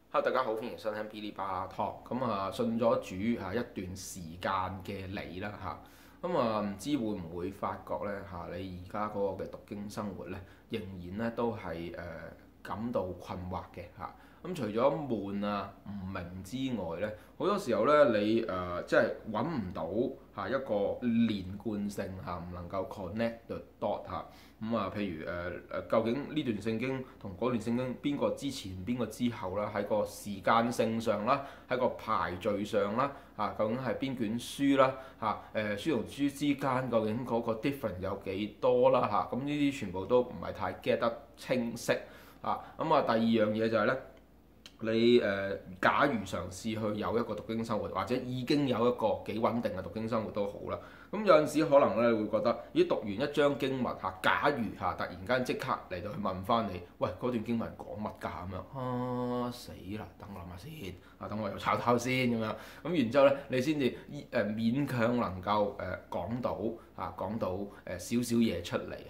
Hello，大家好，歡迎收聽噼哩啪啦 Talk。信咗主一段時間嘅你啦唔知會唔會發覺咧你而家嗰個嘅讀經生活咧，仍然咧都係感到困惑嘅除咗悶唔明之外咧，好多時候咧你即係揾唔到一個連貫性唔能夠 connect the dot 譬如究竟呢段聖經同嗰段聖經邊個之前邊個之後啦？喺個時間性上啦，喺個排序上啦究竟係邊卷書啦書同書之間究竟嗰個 difference 有幾多啦咁呢啲全部都唔係太 get 得清晰第二樣嘢就係咧。你假如嘗試去有一個讀經生活，或者已經有一個幾穩定嘅讀經生活都好啦。咁有陣時可能咧會覺得，咦讀完一章經文假如突然間即刻嚟到去問翻你，喂嗰段經文講乜㗎咁樣？死啦！等我諗下先，等我又抄先咁樣。咁然之後咧，你先至勉強能夠講到少少嘢出嚟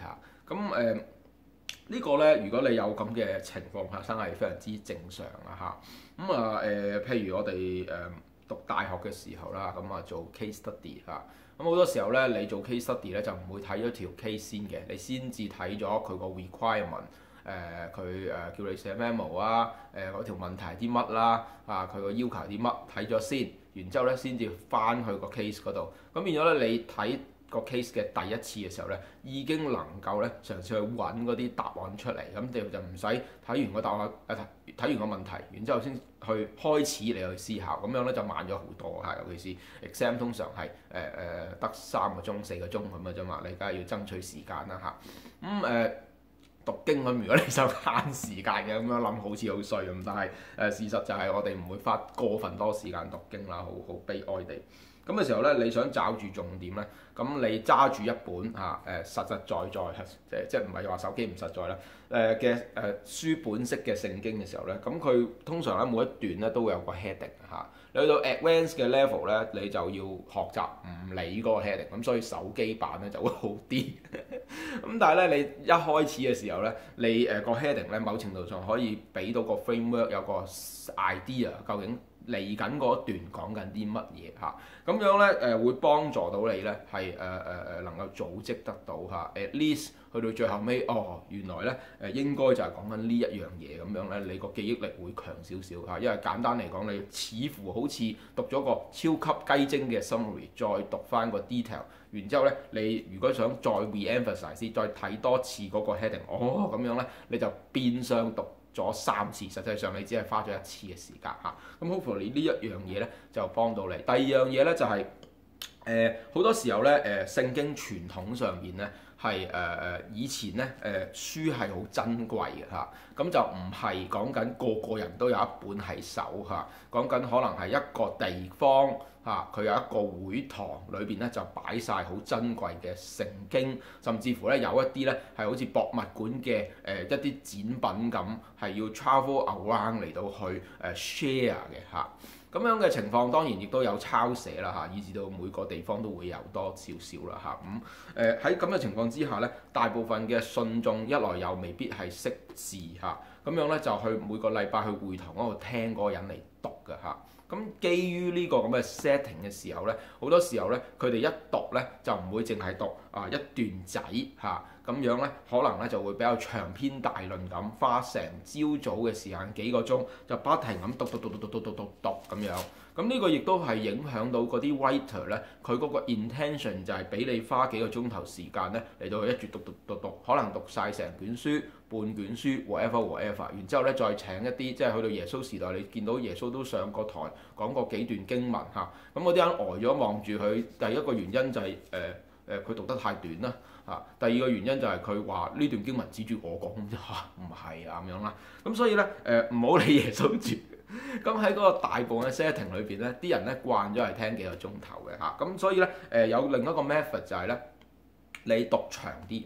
呢個咧，如果你有咁嘅情況發生係非常之正常譬如我哋讀大學嘅時候啦，做 case study 好多時候咧，你做 case study 咧就唔會睇咗條 case 先嘅，你先至睇咗佢個 requirement，佢叫你寫 memo 嗰條問題係啲乜啦，佢個要求係啲乜，睇咗先，然之後咧先至翻去個 case 嗰度，咁變咗咧你睇個 case 嘅第一次嘅時候咧，已經能夠咧嘗試去揾嗰啲答案出嚟，咁你就唔使睇完個答案睇完個問題，然之後先去開始你去思考，咁樣咧就慢咗好多尤其是 exam 通常係得3個鐘4個鐘咁嘅啫嘛，你梗係要爭取時間啦讀經咁，如果你想慳時間嘅咁樣諗，好似好衰咁，但係事實就係我哋唔會花過分多時間讀經啦，好悲哀地。咁嘅時候咧，你想找住重點咧，咁你揸住一本實實在在即係唔係話手機唔實在啦嘅書本式嘅聖經嘅時候咧，咁佢通常咧每一段咧都會有個 heading 你去到 advanced 嘅 level 咧，你就要學習唔理嗰個 heading，咁所以手機版咧就會好啲。咁但係咧，你一開始嘅時候咧，你個 heading 咧某程度上可以俾到個 framework 有個 idea，究竟嚟緊嗰段講緊啲乜嘢咁樣咧會幫助到你咧係能夠組織得到at least 去到最後尾原來咧應該就係講緊呢一樣嘢咁樣咧，你個記憶力會強少少因為簡單嚟講，你似乎好似讀咗個超級雞精嘅 summary， 再讀翻個 detail， 然之後咧你如果想再 re-emphasize 再睇多次嗰個 heading，咁樣咧你就變相讀咗3次，實際上你只係花咗1次嘅時間咁 hopefully 呢一樣嘢咧就幫到你。第二樣嘢咧就係好多時候咧聖經傳統上邊咧係以前咧書係好珍貴嘅咁就唔係講緊個個人都有一本喺手講緊可能係一個地方佢有一個會堂裏邊咧就擺晒好珍貴嘅聖經，甚至乎咧有一啲咧係好似博物館嘅一啲展品咁，係要 travel around 嚟到去share 嘅咁樣嘅情況當然亦都有抄寫啦以至到每個地方都會有多少少啦喺咁嘅情況之下咧，大部分嘅信眾一來又未必係識字咁樣咧就去每個禮拜去會堂嗰度聽嗰個人嚟讀嘅咁基於呢個咁嘅 setting 嘅時候咧，好多時候咧佢哋一讀咧就唔會淨係讀一段仔咁樣咧，可能咧就會比較長篇大論咁，花成朝早嘅時間幾個鐘就不停咁讀咁樣。咁呢個亦都係影響到嗰啲 writer 咧，佢嗰個 intention 就係俾你花幾個鐘頭時間咧嚟到去一住讀，可能讀晒成卷書、半卷書 whatever， 然之後咧再請一啲即係去到耶穌時代，你見到耶穌都上過台講過幾段經文咁嗰啲人呆咗望住佢，第一個原因就係佢讀得太短啦第二個原因就係佢話呢段經文指住我講啫唔係咁樣啦。咁所以咧唔好理耶穌住。咁喺嗰個大部分嘅 setting 裏邊咧，啲人咧慣咗係聽幾個鐘頭嘅咁所以咧有另一個 method 就係咧，你讀長啲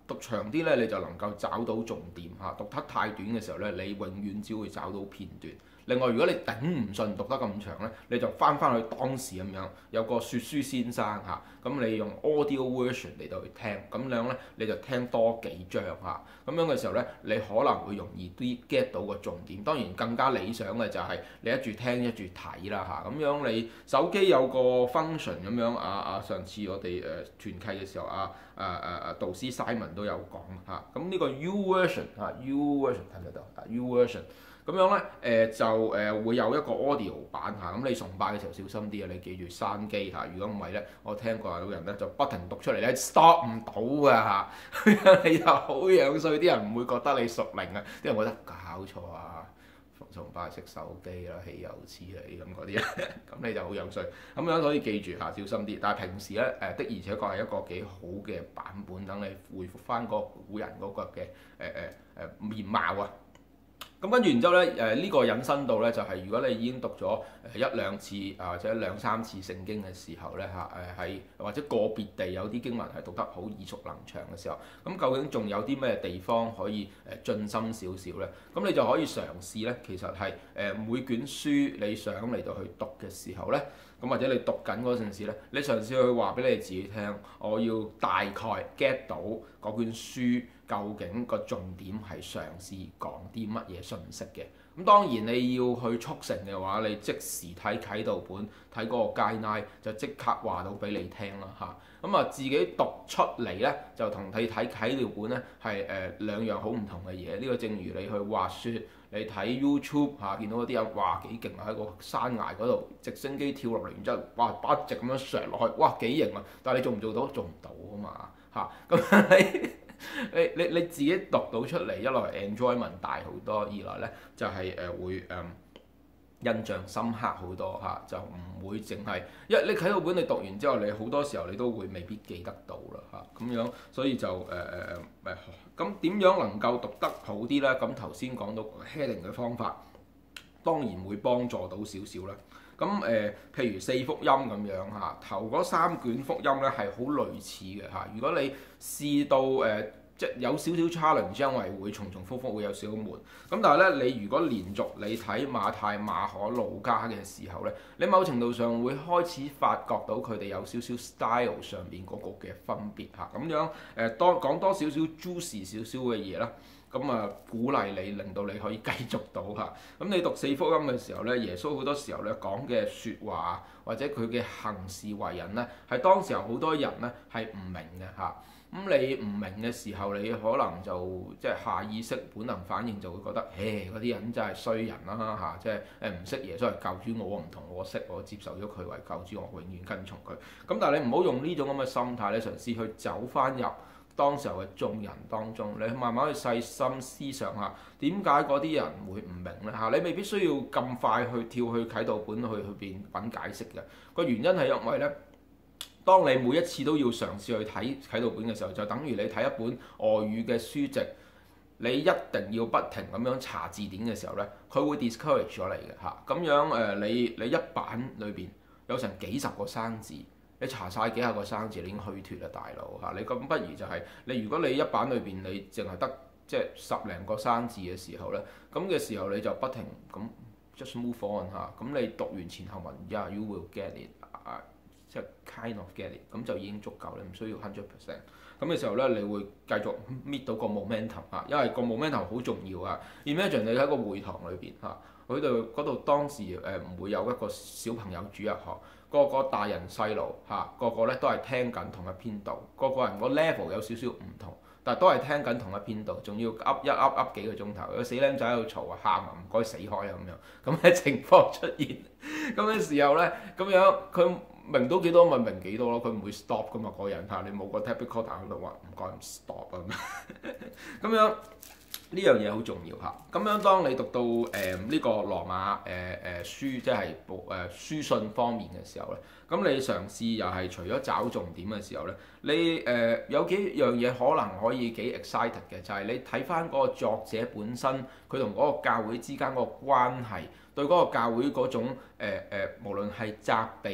讀長啲咧，你就能夠找到重點嚇；讀得太短嘅時候咧，你永遠只會找到片段。另外，如果你頂唔順讀得咁長咧，你就翻去當時咁樣，有個說書先生嚇，咁你用 audio version 嚟到去聽，咁樣咧你就聽多幾章嚇，咁樣嘅時候咧，你可能會容易啲 get 到個重點。當然更加理想嘅就係你一住聽一住睇啦嚇，咁樣你手機有個 function 咁樣上次我哋團契嘅時候導師 Simon 都有講嚇，咁呢個 U version 嚇，U version 睇唔睇到？U version。咁樣咧，會有一個 audio 版嚇，咁你崇拜嘅時候小心啲啊！你記住閂機嚇，如果唔係咧，我聽過有人咧就不停讀出嚟咧 stop 唔到㗎嚇，你就好樣衰，啲人唔會覺得你屬靈啊，啲人覺得搞錯啊，崇拜食手機啦，豈有此理咁嗰啲，咁你就好樣衰。咁樣所以記住嚇，小心啲。但係平時咧的而且確係一個幾好嘅版本，等你恢復翻個古人嗰個嘅面貌啊！咁跟住然之後咧，呢個引申到咧就係如果你已經讀咗一兩次或者兩三次聖經嘅時候咧喺或者個別地有啲經文係讀得好耳熟能詳嘅時候，咁究竟仲有啲咩地方可以進深少少咧？咁你就可以嘗試咧，其實係每卷書你想嚟到去讀嘅時候咧，咁或者你讀緊嗰陣時咧，你嘗試去話俾你自己聽，我要大概 get 到嗰卷書究竟個重點係嘗試講啲乜嘢信息嘅。咁當然你要去速成嘅話，你即時睇啟導本，睇嗰個 guideline 就即刻話到俾你聽啦嚇。咁自己讀出嚟咧，就同你睇啟導本咧係兩樣好唔同嘅嘢。呢個正如你去滑雪，你睇 YouTube 見到嗰啲人哇幾勁啊，喺個山崖嗰度直升機跳落嚟，然之後哇一直咁樣上落去，哇幾型啊！但係你做唔做到？做唔到啊嘛嚇。咁你自己讀到出嚟，一來 enjoyment 大好多，二來咧就係會印象深刻好多嚇，就唔會淨係因為你啟導本你讀完之後，你好多時候你都會未必記得到啦嚇，咁樣所以就咁點樣能夠讀得好啲咧？咁頭先講到 heading 嘅方法，當然會幫助到少少啦。咁譬如四福音咁樣嚇，頭嗰三卷福音咧係好類似嘅嚇。如果你試到即有少少 challenge，因為會重重複複會有少少悶。咁但係咧，你如果連續你睇馬太、馬可、路加嘅時候咧，你某程度上會開始發覺到佢哋有少少 style 上邊嗰個嘅分別嚇。咁樣講多少少 juicy 少少嘅嘢啦。咁鼓勵你，令到你可以繼續到嚇。咁你讀四福音嘅時候咧，耶穌好多時候咧講嘅説話或者佢嘅行事為人咧，係當時候好多人咧係唔明嘅嚇。咁你唔明嘅時候，你可能就即係下意識本能反應就會覺得，嗰啲人真係衰人啦嚇，即係唔識耶穌係救主，我唔同我識，我接受咗佢為救主，我永遠跟從佢。咁但係你唔好用呢種咁嘅心態咧，嘗試去走翻入當時候嘅眾人當中，你慢慢去細心思想下，點解嗰啲人會唔明咧嚇？你未必需要咁快去跳去啟導本去邊揾解釋嘅。個原因係因為咧，當你每一次都要嘗試去睇啟導本嘅時候，就等於你睇一本外語嘅書籍，你一定要不停咁樣查字典嘅時候咧，佢會 discourage 咗你嘅嚇。咁樣你一版裏邊有成幾十個生字。你查晒幾下個生字，你已經虛脱啦，大佬嚇！你咁不如就係你，如果你一版裏邊你淨係得即係10零個生字嘅時候咧，咁嘅時候你就不停咁 just move on 嚇，咁你讀完前後文，you will get it，即係 kind of get it，咁就已經足夠，你唔需要100%。咁嘅時候咧，你會繼續搣到個 momentum 嚇，因為個 momentum 好重要啊。Imagine 你喺個會堂裏邊嚇，嗰度當時唔會有一個小朋友主日學。個個大人細路嚇，個個咧都係聽緊同一篇道，個個人個 level 有少少唔同，但係都係聽緊同一篇道，仲要噏幾個鐘頭，有死僆仔喺度嘈啊喊啊，唔該死開啊咁樣，咁嘅情況出現，咁嘅時候咧，咁樣佢明到幾多咪明幾多咯，佢唔會 stop 噶嘛，個人嚇，你冇個 tape recorder喺度話唔該唔 stop 啊咁樣。呢樣嘢好重要嚇，咁樣當你讀到呢個羅馬書，即係書信方面嘅時候咧，咁你嘗試又係除咗找重點嘅時候咧，你有幾樣嘢可能可以幾 excited 嘅，就係你睇翻嗰個作者本身，佢同嗰個教會之間嗰個關係，對嗰個教會嗰種無論係責備啊，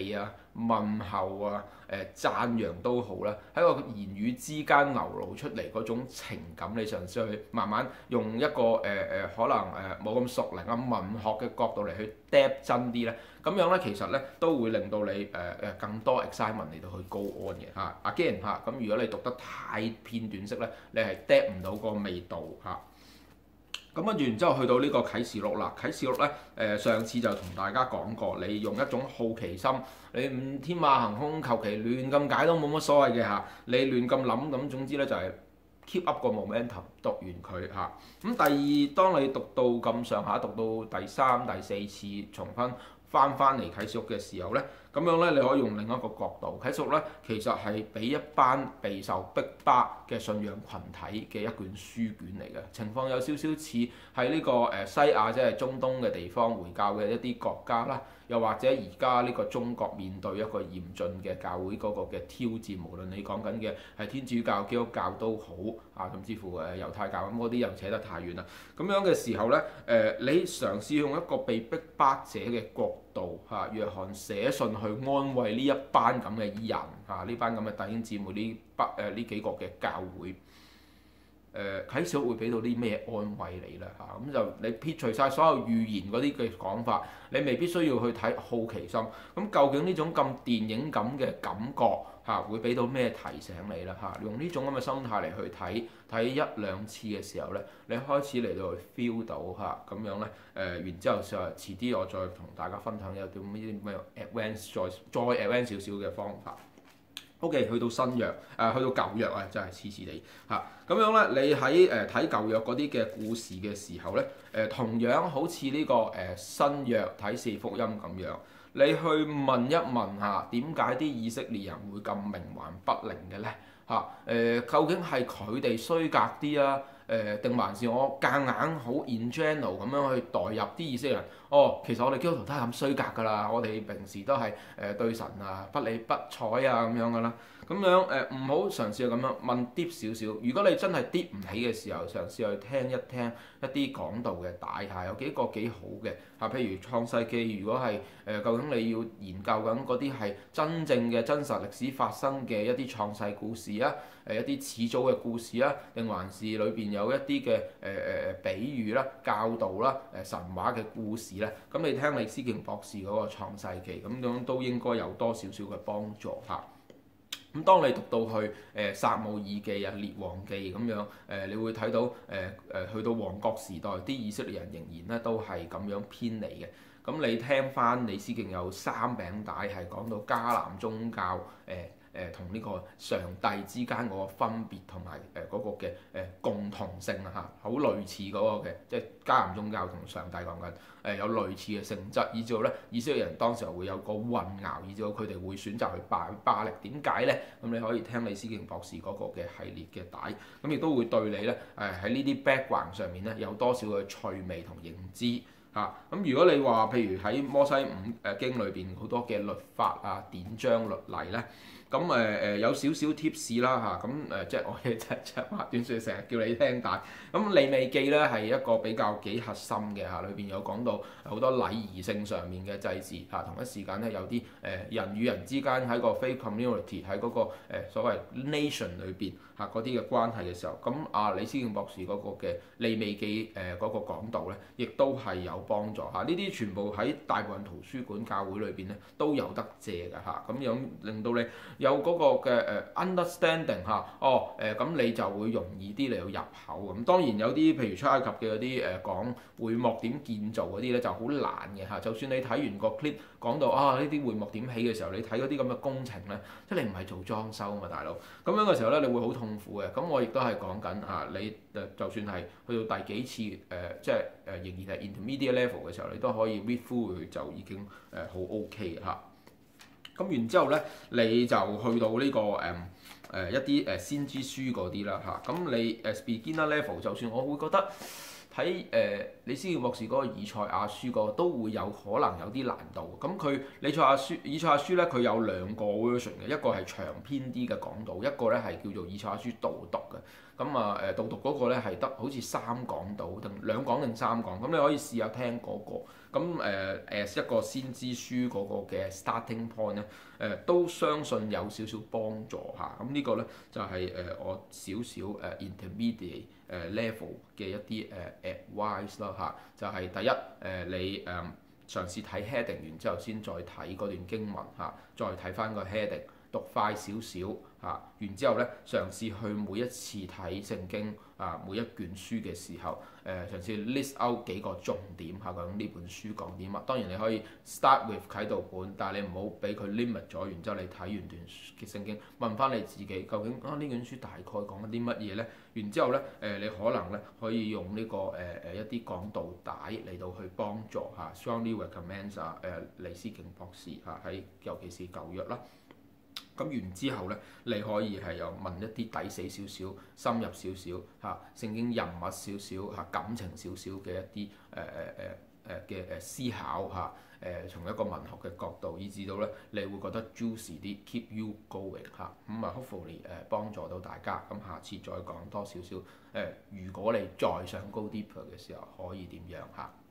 問候啊、讚揚都好啦，喺個言語之間流露出嚟嗰種情感，你嘗試去慢慢用一個可能冇咁熟練啊文學嘅角度嚟去 depth 真啲咧，咁樣咧其實咧都會令到你更多 excitement 嚟到去 go on 嘅嚇。again 嚇，咁如果你讀得太片段式咧，你係 depth 唔到個味道嚇。咁跟住然之後去到呢個啟示錄啦，啟示錄咧上次就同大家講過，你用一種好奇心，你天馬行空求其亂咁解都冇乜所謂嘅嚇，你亂咁諗咁總之咧就係 keep up 個 momentum 讀完佢嚇。咁第二，當你讀到咁上下，讀到第三、第四次重翻嚟啟示錄嘅時候咧，咁樣咧你可以用另一個角度，啟示錄咧其實係俾一班備受逼迫嘅信仰群體嘅一卷書卷嚟嘅，情況有少少似喺呢個西亞即係中東嘅地方回教嘅一啲國家啦，又或者而家呢個中國面對一個嚴峻嘅教會嗰個嘅挑戰，無論你講緊嘅係天主教、基督教都好啊，甚至乎猶太教咁嗰啲又扯得太遠啦。咁樣嘅時候咧，你嘗試用一個被逼迫者嘅角度嚇，約翰寫信去安慰呢一班咁嘅人嚇，呢班咁嘅弟兄姊妹呢幾個嘅教會。啟示錄會俾到啲咩安慰你咧嚇？咁就你撇除晒所有預言嗰啲嘅講法，你未必需要去睇好奇心。咁究竟呢種咁電影咁嘅感覺嚇，會俾到咩提醒你咧嚇？用呢種咁嘅心態嚟去睇一兩次嘅時候咧，你開始嚟到去 feel 到嚇咁樣咧然之後就遲啲我再同大家分享有啲咩 advance 再 advance 少少嘅方法。O.K. 去到新約，去到舊約啊，真係黐黐地嚇。咁樣咧，你喺睇舊約嗰啲嘅故事嘅時候咧，同樣好似呢個新約睇四福音咁樣，你去問一問下點解啲以色列人會咁冥頑不靈嘅咧嚇？究竟係佢哋衰格啲啊？定還是我夾硬好 in general 咁樣去代入啲以色列人？哦，其實我哋基督徒都係咁衰格㗎啦，我哋平時都係對神啊不理不睬啊咁樣㗎啦。咁樣唔好嘗試去咁樣問 deep 少少。如果你真係 deep 唔起嘅時候，嘗試去聽一聽一啲講道嘅大下，有幾個幾好嘅嚇。譬如創世記，如果係究竟你要研究緊嗰啲係真正嘅真實歷史發生嘅一啲創世故事啊，一啲始祖嘅故事啊，定還是裏邊有一啲嘅比喻啦、教導啦、神話嘅故事咧？咁你聽李思敬博士嗰個創世記，咁樣都應該有多少少嘅幫助嚇。咁當你讀到去撒母耳記啊、列王記咁樣你會睇到去到王國時代，啲以色列人仍然咧都係咁樣偏離嘅。咁你聽翻李思敬有三餅帶係講到迦南宗教同呢個上帝之間嗰個分別同埋嗰個嘅共同性啊嚇，好類似嗰個嘅，即係迦南宗教同上帝講緊有類似嘅性質，以至到咧以色列人當時候會有個混淆，以至到佢哋會選擇去拜巴力。點解咧？咁你可以聽李思敬博士嗰個嘅系列嘅帶，咁亦都會對你咧喺呢啲 background 上面咧有多少嘅趣味同認知。咁如果你話譬如喺摩西五經裏邊好多嘅律法啊、典章律例咧，咁有少少 tips 啦嚇，咁即係我嘅長話短説，成日叫你聽帶。咁利未記咧係一個比較幾核心嘅嚇，裏邊有講到好多禮儀性上面嘅祭祀嚇，同一時間咧有啲人與人之間喺個 faith community 喺嗰個所謂 nation 裏邊嚇嗰啲嘅關係嘅時候，咁李思敬博士嗰個嘅利未記嗰個講道咧，亦都係有幫助嚇。呢啲全部喺大部分圖書館教會裏邊咧都有得借㗎嚇，咁樣令到你有嗰個嘅understanding 嚇，咁你就會容易啲嚟到入口咁。當然有啲譬如出埃及嘅嗰啲講會幕點建造嗰啲咧就好難嘅嚇。就算你睇完個 clip 講到呢啲會幕點起嘅時候，你睇嗰啲咁嘅工程咧，即係你唔係做裝修啊嘛，大佬。咁樣嘅時候咧，你會好痛苦嘅。咁我亦都係講緊你就算係去到第幾次即係仍然係 intermediate level 嘅時候，你都可以 read through 佢就已經好 OK 嘅嚇。咁然之後咧，你就去到呢個一啲先知書嗰啲啦嚇。咁你beginner level，就算我會覺得睇李思敬博士嗰個以賽亞書個都會有可能有啲難度。咁佢以賽亞書咧，佢有兩個 version 嘅，一個係長篇啲嘅講道，一個咧係叫做以賽亞書導讀嘅。 咁導讀嗰個咧係得好似3講到，定2講定3講，咁你可以試下聽嗰個。咁as 一個先知書嗰個嘅 starting point 咧，都相信有少少幫助嚇。咁呢個咧就係我少少intermediate level 嘅一啲advice 啦嚇。就係第一你嘗試睇 heading 完之後，先再睇嗰段經文嚇，再睇翻個 heading。讀快少少嚇，然之後咧嘗試去每一次睇聖經每一卷書嘅時候，嘗試 list out 幾個重點嚇，究竟呢本書講啲乜？當然你可以 start with 啟導本，但係你唔好俾佢 limit 咗，然之後你睇完段嘅聖經，問翻你自己究竟呢卷書大概講緊啲乜嘢咧？然之後咧你可能咧可以用呢個一啲講道帶嚟到去幫助嚇，strongly recommend 李思敬博士嚇喺尤其是舊約啦。咁完之後咧，你可以係又問一啲抵死少少、深入少少嚇、聖經人物少少嚇、感情少少嘅一啲嘅思考嚇，從一個文學嘅角度，以至到咧你會覺得 juicy 啲，keep you going 嚇。咁hopefully 幫助到大家。咁下次再講多少少如果你再想 go deeper 嘅時候，可以點樣嚇？